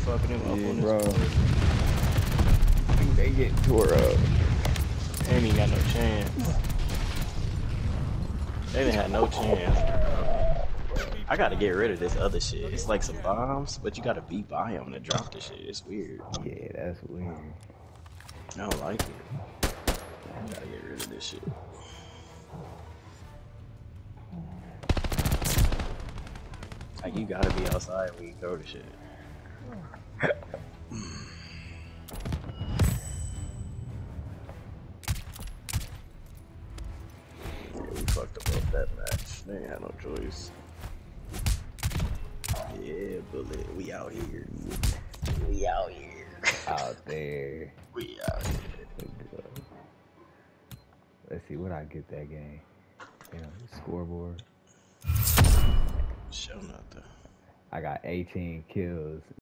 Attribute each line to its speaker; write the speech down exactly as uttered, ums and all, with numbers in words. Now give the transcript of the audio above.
Speaker 1: fucking him up
Speaker 2: Yeah,
Speaker 1: on
Speaker 2: bro.
Speaker 1: this.
Speaker 2: They get tore up.
Speaker 1: They ain't even got no chance. They didn't have no chance. I gotta get rid of this other shit. It's like some bombs, but you gotta be by them to drop the shit. It's weird.
Speaker 2: Yeah, that's weird.
Speaker 1: I don't like it. I gotta get rid of this shit. Like, you gotta be outside when you throw the shit. Yeah, we fucked up off that match. They ain't had no choice. Yeah, bullet. We out here. We out here.
Speaker 2: Out there.
Speaker 1: We out here.
Speaker 2: Let's see what I get that game. Damn, scoreboard.
Speaker 1: Show nothing.
Speaker 2: I got eighteen kills.